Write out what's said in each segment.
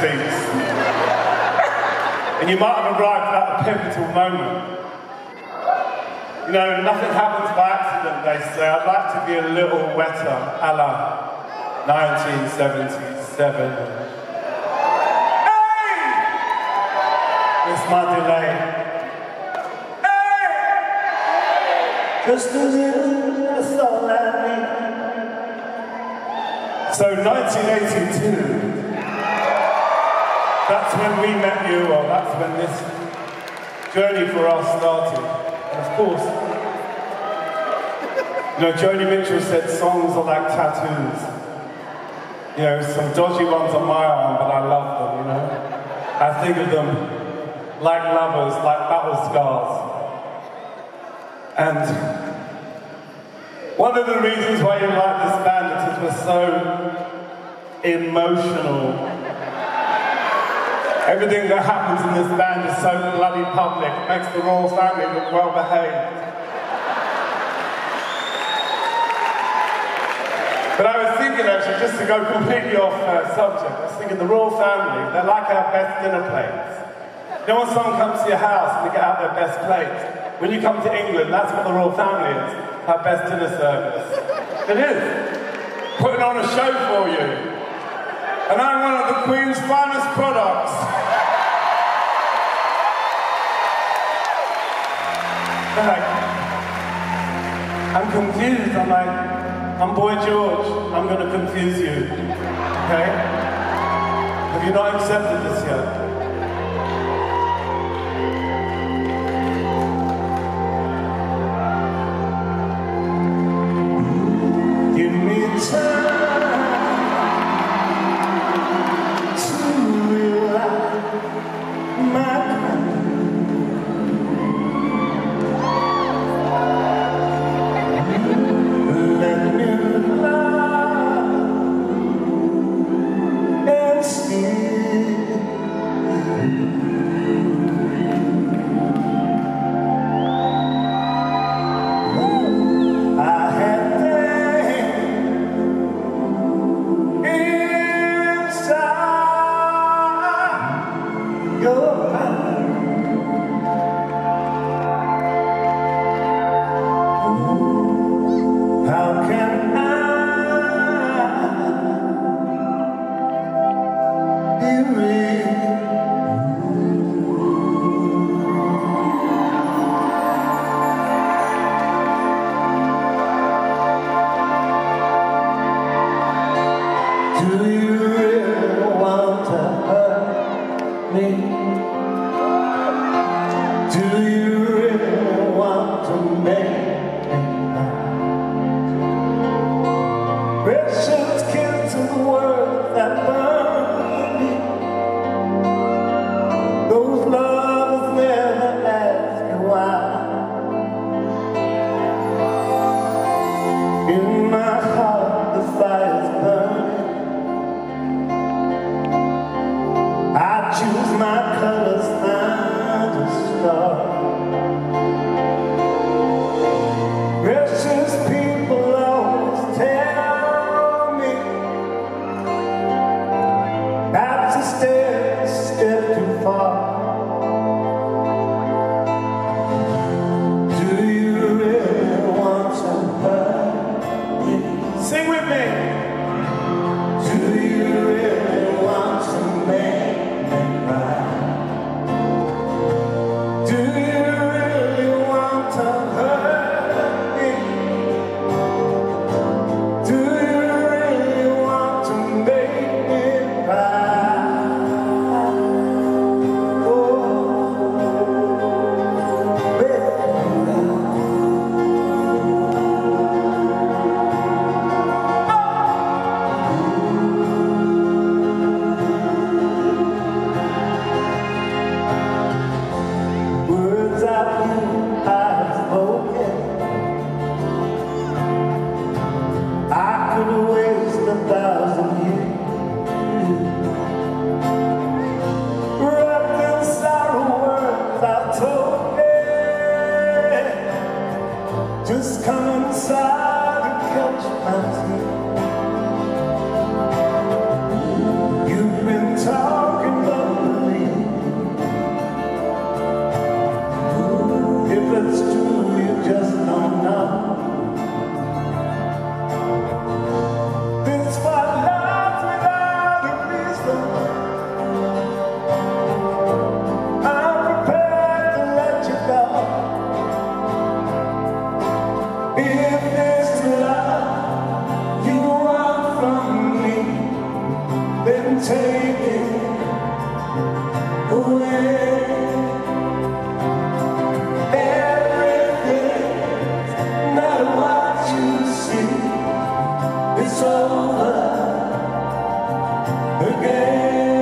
speaks. And you might have arrived at a pivotal moment. You know, nothing happens by accident, they say. I'd like to be a little wetter, a la 1977. Hey! It's my delay. Hey! Just a little, that's all I need. So 1982, that's when we met you, or that's when this journey for us started. And of course, you know, Joni Mitchell said songs are like tattoos. You know, some dodgy ones on my arm, but I love them, you know. I think of them like lovers, like battle scars. And one of the reasons why you like this band is because we're so emotional. Everything that happens in this band is so bloody public. It makes the royal family look well behaved. But I was thinking actually, just to go completely off subject, I was thinking the royal family, they're like our best dinner plates. You know when someone comes to your house and they get out their best plates? When you come to England, that's what the royal family is, our best dinner service. It is. Putting on a show for you. And I'm one of the Queen's finest products. I'm confused, I'm Boy George, I'm gonna confuse you, okay? Have you not accepted this yet? Give me time. taken away. Everything, no matter what you see, it's over again.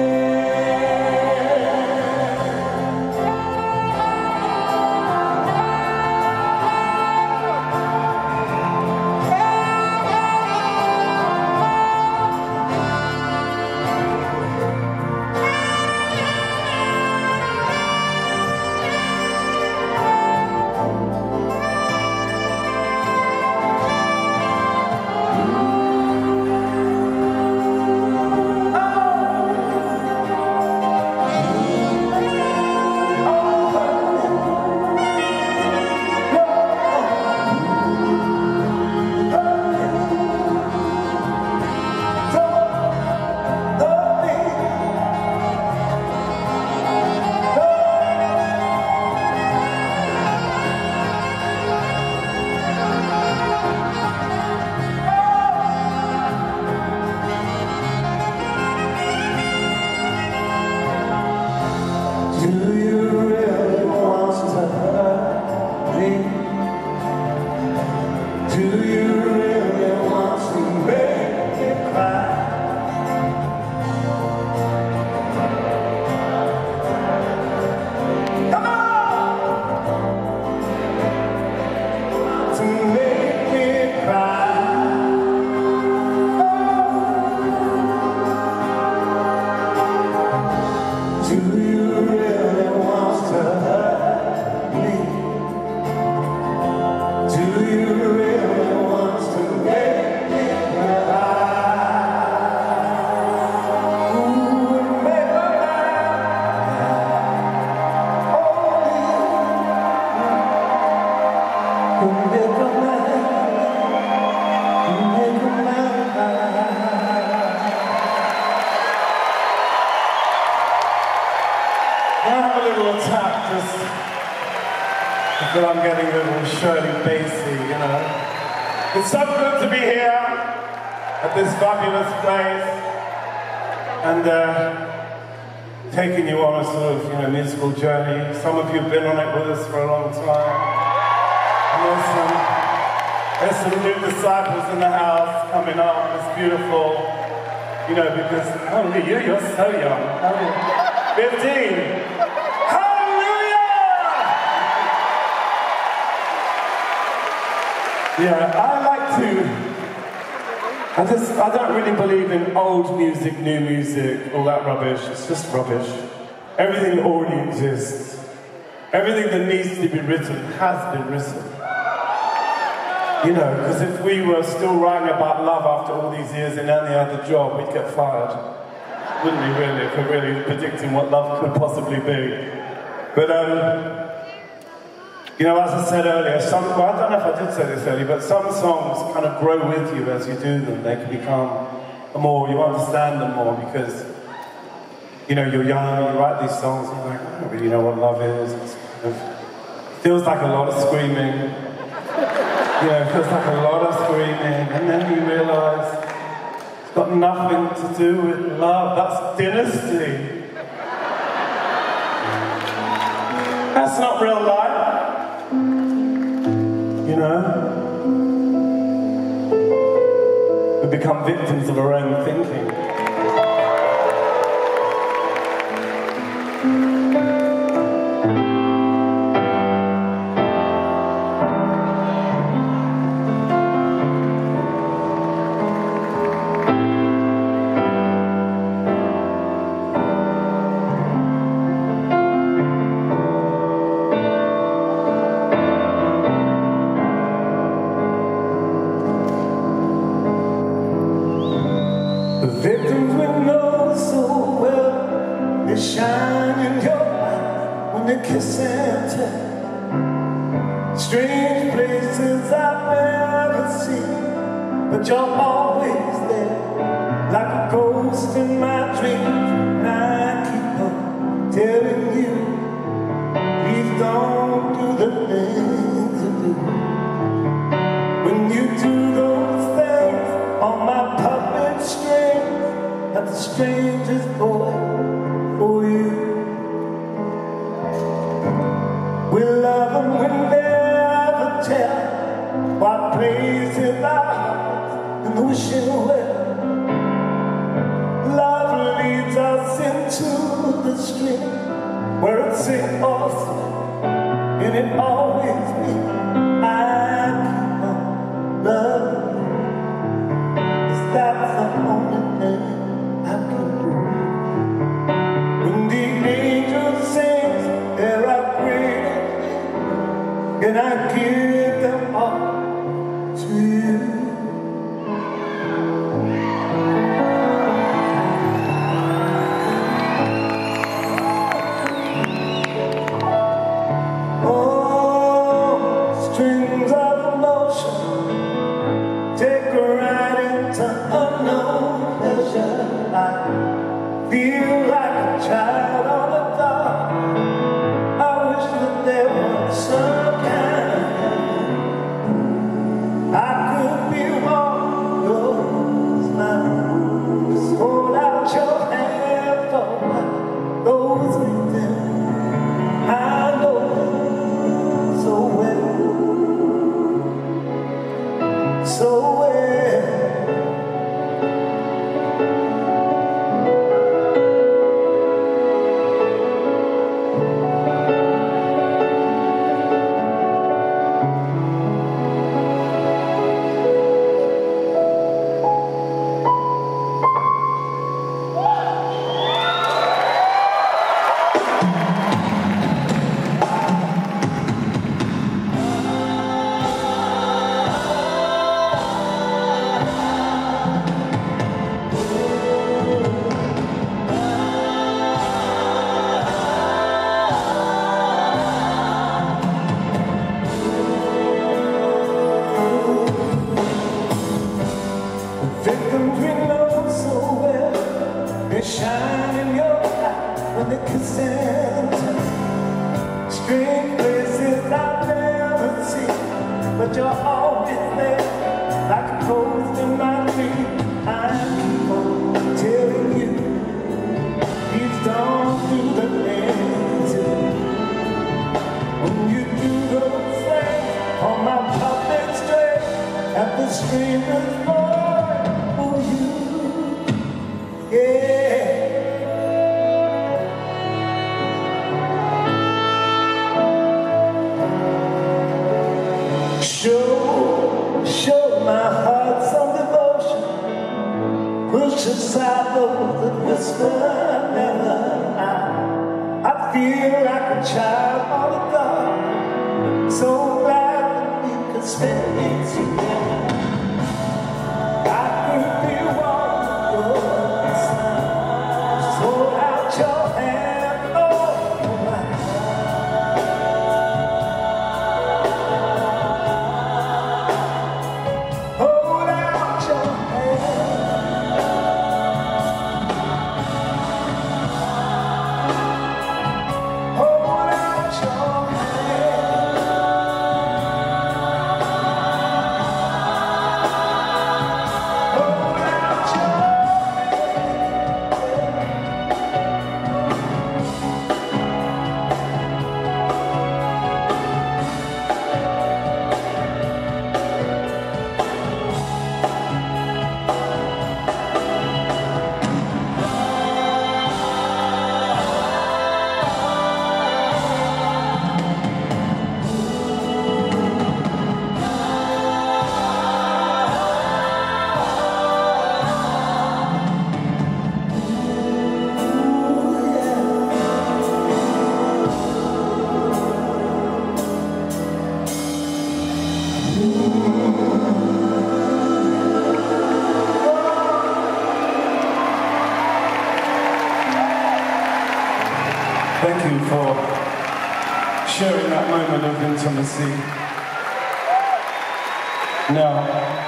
Do you really want to hurt me? Do you really want to make me cry? Come on! To make me cry. Do you really want to hurt me? Do you really want to make me cry? Ooh, make a man, only you make a man cry. Can I have a little attack, just because I'm getting a little Shirley Bassey, you know? It's so good to be here at this fabulous place and taking you on a sort of, musical journey. Some of you have been on it with us for a long time. And there's some new disciples in the house coming up. It's beautiful, because, holy you're so young. 15. Yeah, I don't really believe in old music, new music, all that rubbish. It's just rubbish. Everything already exists. Everything that needs to be written has been written. Because if we were still writing about love after all these years in any other job, we'd get fired. Wouldn't we really, if we're really predicting what love could possibly be. But, as I said earlier, I don't know if I did say this earlier, but some songs kind of grow with you as you do them. They can become you understand them more because, you're young, you write these songs, and you're like, I don't really know what love is. It feels like a lot of screaming. It feels like a lot of screaming, and then you realise it's got nothing to do with love. That's dynasty. That's not real life. We become victims of our own thinking. The victims we know so well, they shine in your eyes when they kiss and tell. Strange places I've never seen, but you're always there, like a ghost in my dreams. And I keep on telling you, please don't do the things you do. When you do those things on my puppet string, at the strangest wish you well. Love leads us into the stream where it sings us, and it always be. I keep on loving you, 'cause that's the only thing I can do. When the angel sings, there are great, and I give them all to you. Feel like a child on the dock. I wish that there was some kind of heaven I could be on yours now. Just hold out your hand for those within. I know them so well, so well. Victims we know so well, they shine in your eye when they kiss and touch. Strange places I've never seen, but you're always there, like a ghost in my dream. I keep on telling you, please don't do the things you do. When you do those things on my public street, at the streamer's voice. Show my heart some devotion. Push aside those that whisper never. I feel like a child on the dark. So glad that we could spend it together. I could be one of yours now. Just hold out your hand, oh my. Hold out your hand. Hold out your hand. Hold out your Thank you for sharing that moment of intimacy. Now,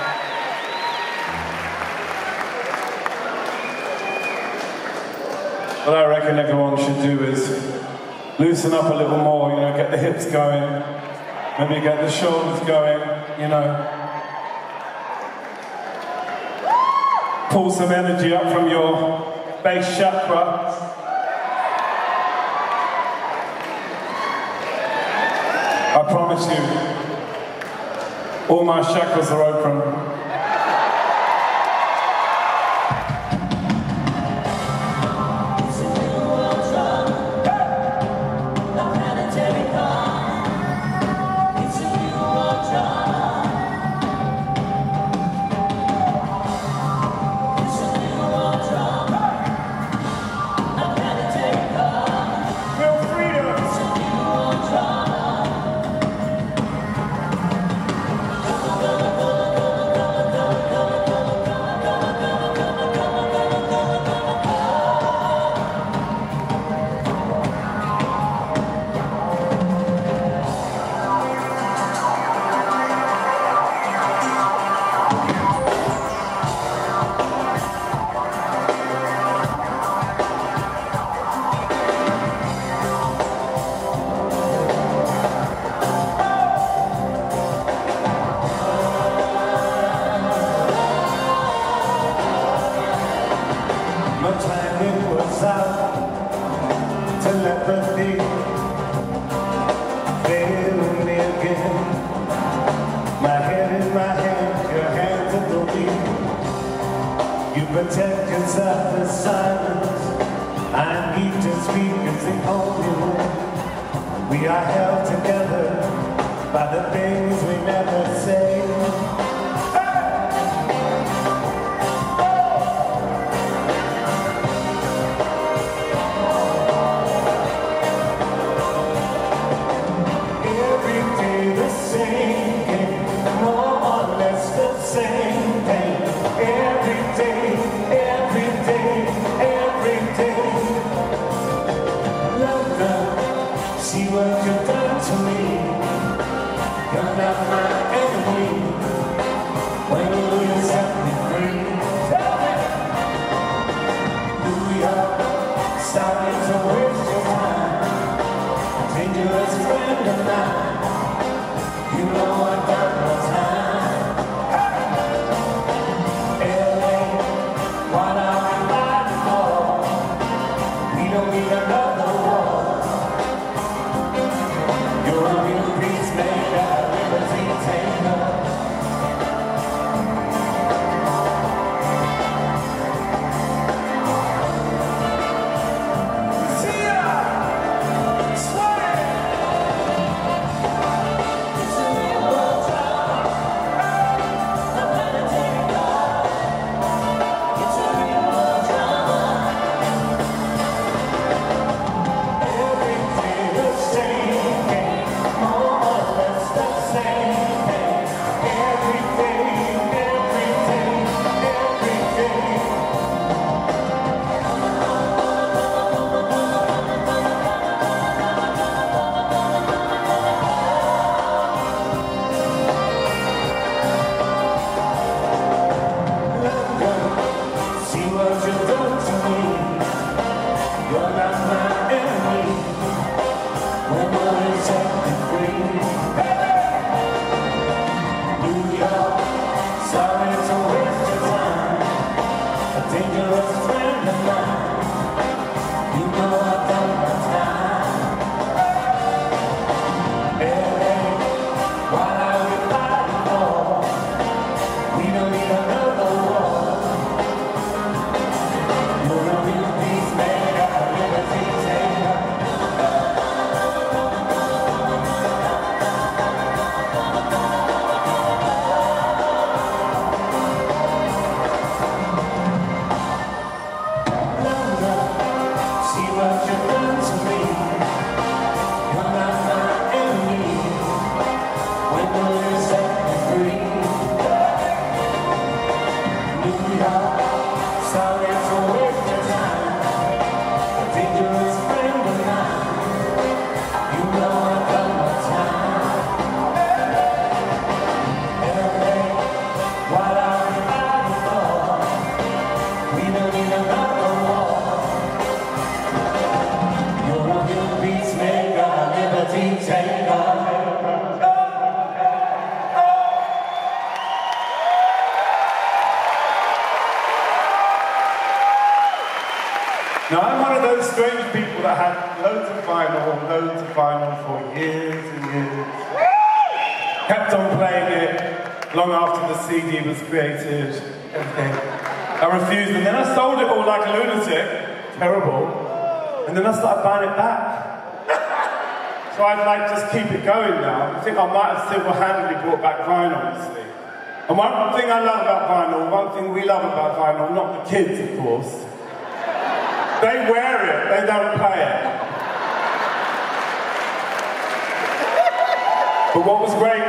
what I reckon everyone should do is loosen up a little more, you know, get the hips going, maybe get the shoulders going, you know. Pull some energy up from your base chakra. I promise you, all my chakras are open. empathy failing me again. My head in my hands, your hands at the wheel. You protect yourself in silence. I need to speak, it's the only way. We are held together by the things we never say. See what you've done to me. You're not my enemy. When will you set me free? Tell me. New York, sorry to waste your time. Dangerous friend of mine. You know I've done no time. LA, what are we fighting for? We don't need another war. Now, I'm one of those strange people that had loads of vinyl for years and years. Kept on playing it long after the CD was created, everything. I refused, and then I sold it all like a lunatic, terrible, and then I started buying it back. So I'd like just keep it going now. I think I might have single-handedly brought back vinyl, you see. And one thing I love about vinyl, one thing we love about vinyl, not the kids, of course, they wear it, they don't play it. But what was great